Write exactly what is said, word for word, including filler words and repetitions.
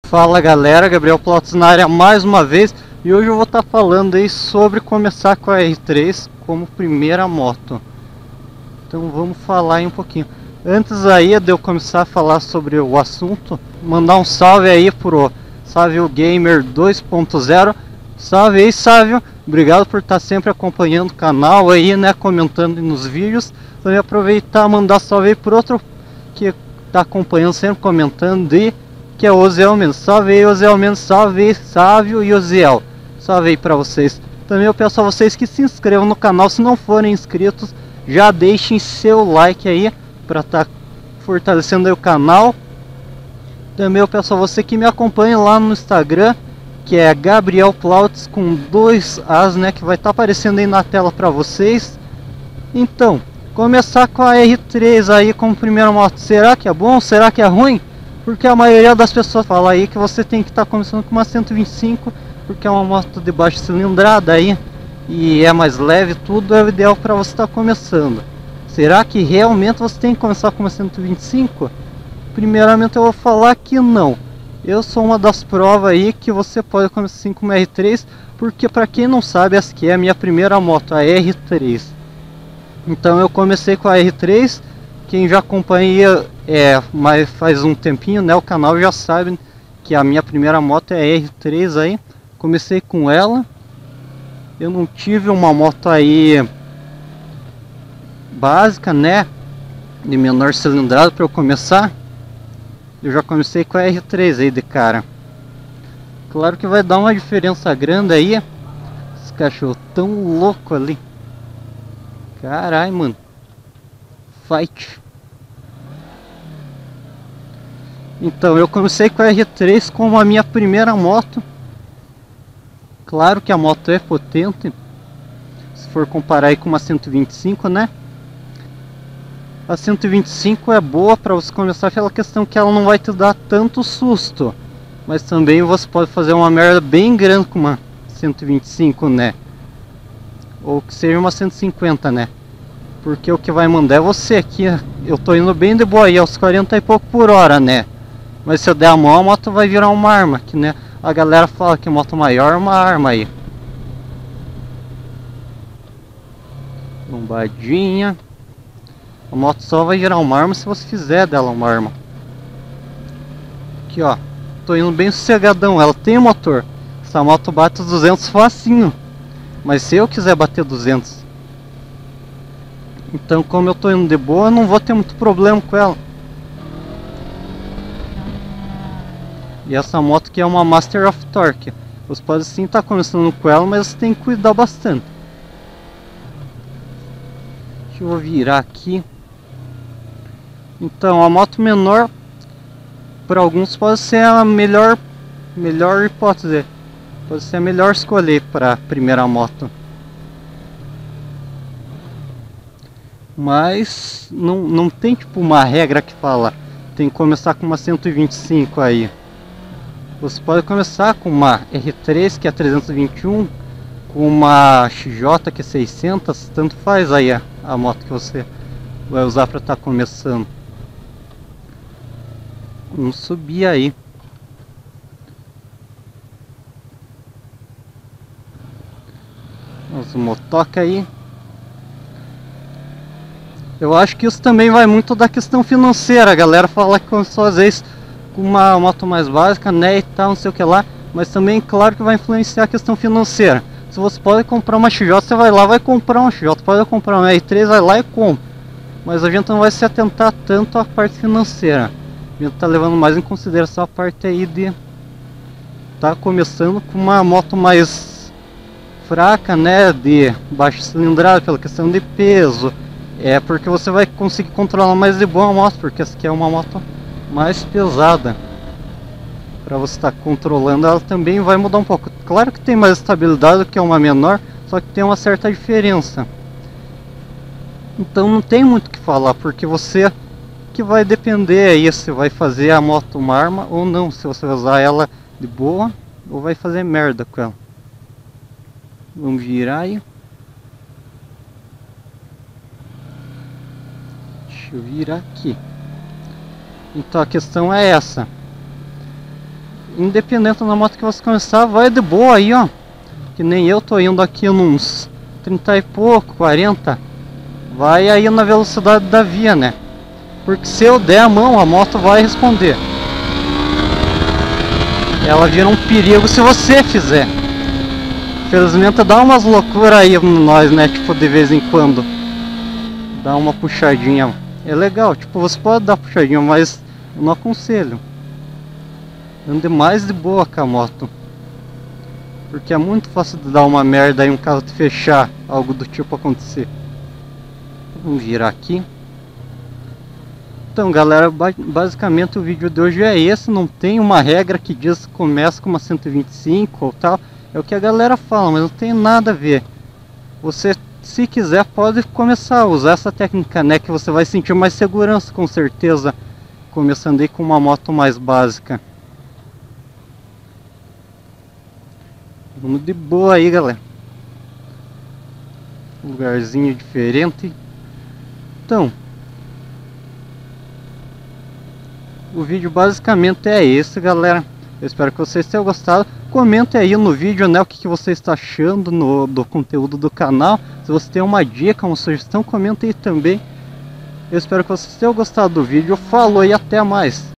Fala galera, Gabriel Plots na área mais uma vez. E hoje eu vou estar falando aí sobre começar com a R três como primeira moto. Então vamos falar aí um pouquinho. Antes aí de eu começar a falar sobre o assunto, mandar um salve aí pro Sávio Gamer dois ponto zero. Salve aí, Sávio, obrigado por estar sempre acompanhando o canal aí, né, comentando nos vídeos. Também aproveitar e mandar salve aí pro outro que tá acompanhando, sempre comentando, e que é o Oziel Mendes. Salve aí, Oziel Mendes, salve aí, Sávio e Oziel. Salve aí pra vocês. Também eu peço a vocês que se inscrevam no canal, se não forem inscritos, já deixem seu like aí para estar tá fortalecendo aí o canal. Também eu peço a você que me acompanhe lá no Instagram, que é Gabriel Plots com dois As, né, que vai estar tá aparecendo aí na tela para vocês. Então, começar com a R três aí como primeira moto, será que é bom? Será que é ruim? Porque a maioria das pessoas fala aí que você tem que estar tá começando com uma cento e vinte e cinco, porque é uma moto de baixa cilindrada aí e é mais leve, tudo é o ideal para você estar tá começando. Será que realmente você tem que começar com uma cento e vinte e cinco? Primeiramente eu vou falar que não. Eu sou uma das provas aí que você pode começar assim com uma R três, porque para quem não sabe, essa aqui é a minha primeira moto, a R três. Então eu comecei com a R três. Quem já acompanha é, mas faz um tempinho, né, o canal já sabe que a minha primeira moto é a R três aí. Comecei com ela. Eu não tive uma moto aí básica, né, de menor cilindrada para eu começar. Eu já comecei com a R três aí de cara. Claro que vai dar uma diferença grande aí. Esse cachorro tão louco ali. Caralho, mano. Fight. Então, eu comecei com a R três como a minha primeira moto. Claro que a moto é potente, se for comparar aí com uma cento e vinte e cinco, né? A cento e vinte e cinco é boa para você começar pela questão que ela não vai te dar tanto susto. Mas também você pode fazer uma merda bem grande com uma cento e vinte e cinco, né? Ou que seja uma cento e cinquenta, né? Porque o que vai mandar é você aqui. Eu tô indo bem de boa aí, aos quarenta e pouco por hora, né? Mas se eu der a mão, a moto vai virar uma arma, que, né? A galera fala que moto maior é uma arma aí. Lombadinha. A moto só vai virar uma arma se você fizer dela uma arma. Aqui, ó. Tô indo bem sossegadão. Ela tem motor. Essa moto bate os duzentos facinho. Mas se eu quiser bater duzentos, então, como eu tô indo de boa, eu não vou ter muito problema com ela. E essa moto aqui é uma Master of Torque. Você pode sim estar começando com ela, mas você tem que cuidar bastante. Deixa eu virar aqui. Então, a moto menor, para alguns pode ser a melhor, melhor hipótese. Pode ser a melhor escolha para a primeira moto. Mas não, não tem tipo uma regra que fala tem que começar com uma cento e vinte e cinco aí. Você pode começar com uma R três que é trezentos e vinte e um, com uma X J que é seiscentos, tanto faz aí a, a moto que você vai usar para estar tá começando. Vamos subir aí. Os motoca aí. Eu acho que isso também vai muito da questão financeira. A galera fala que começou às vezes com uma moto mais básica, né, e tal, não sei o que lá. Mas também, claro que vai influenciar a questão financeira. Se você pode comprar uma X J, você vai lá, vai comprar uma X J. Pode comprar uma R três, vai lá e compra. Mas a gente não vai se atentar tanto à parte financeira. A gente tá levando mais em consideração a parte aí de tá começando com uma moto mais fraca, né, de baixa cilindrada, pela questão de peso. É porque você vai conseguir controlar mais de boa a moto, porque essa aqui é uma moto mais pesada. Para você estar tá controlando, ela também vai mudar um pouco. Claro que tem mais estabilidade do que uma menor, só que tem uma certa diferença. Então não tem muito o que falar, porque você que vai depender aí se vai fazer a moto uma arma ou não, se você vai usar ela de boa ou vai fazer merda com ela. Vamos virar aí. Deixa eu virar aqui. Então a questão é essa. independente da moto que você começar, vai de boa aí, ó. Que nem eu tô indo aqui nos trinta e pouco, quarenta. Vai aí na velocidade da via, né? Porque se eu der a mão, a moto vai responder. Ela vira um perigo se você fizer. Infelizmente dá umas loucuras aí em nós, né? Tipo, de vez em quando. Dá uma puxadinha. É legal, tipo, você pode dar puxadinha, mas eu não aconselho. Ande mais de boa com a moto. Porque é muito fácil de dar uma merda aí, um carro te fechar, algo do tipo acontecer. Vamos virar aqui. Então galera, basicamente o vídeo de hoje é esse. Não tem uma regra que diz que começa com uma cento e vinte e cinco ou tal. É o que a galera fala, mas não tem nada a ver. Você, se quiser, pode começar a usar essa técnica, né? Que você vai sentir mais segurança, com certeza. Começando aí com uma moto mais básica. Vamos de boa aí, galera. Lugarzinho diferente. Então, o vídeo basicamente é esse, galera. Eu espero que vocês tenham gostado. Comente aí no vídeo, né, o que, que você está achando no, do conteúdo do canal. Se você tem uma dica, uma sugestão, comente aí também. Eu espero que vocês tenham gostado do vídeo. Falou e até mais.